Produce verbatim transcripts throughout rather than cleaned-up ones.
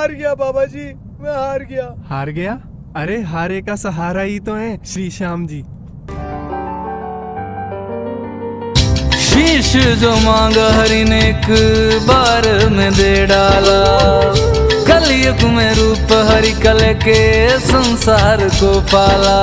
हार गया बाबा जी, मैं हार गया। हार गया? अरे हारे का सहारा ही तो है श्री श्याम जी। शीश जो मांगा हरि ने एक बार में दे डाला, कलयुग में रूप हरि कल के संसार को पाला।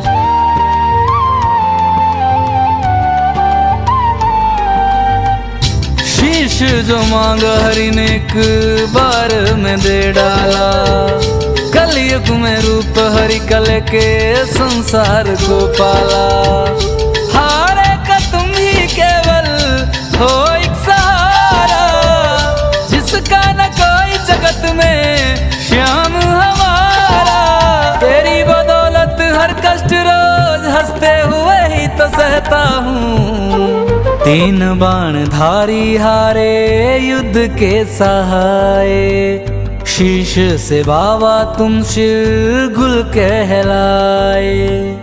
शीश जो मांगा हरि ने एक बार में दे डाला, कलयुग में रूप हरि कल के संसार को पाला। हारे का तुम ही केवल हो एक सहारा, जिसका न कोई जगत में श्याम हमारा। तेरी बदौलत हर कष्ट रोज हंसते हुए ही तो सहता हूँ। तीन बाण धारी हारे युद्ध के सहाय, शीश से बाबा तुम शिव गुल कहलाए।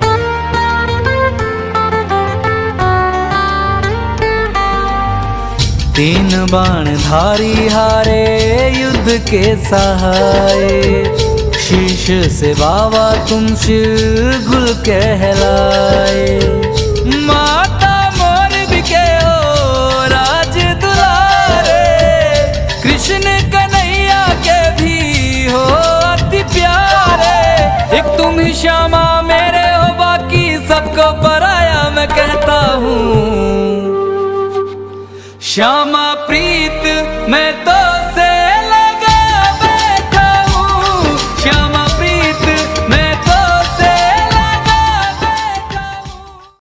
तीन बाण धारी हारे युद्ध के सहाय, शीश से बाबा तुम शिव गुल कहलाए। माता मोर बिके हो राज दुलारे, कृष्ण कन्हैया के भी हो अति प्यारे। एक तुम ही श्यामा मेरे हो, बाकी सबको पराया मैं कहता हूँ। श्यामा प्रिय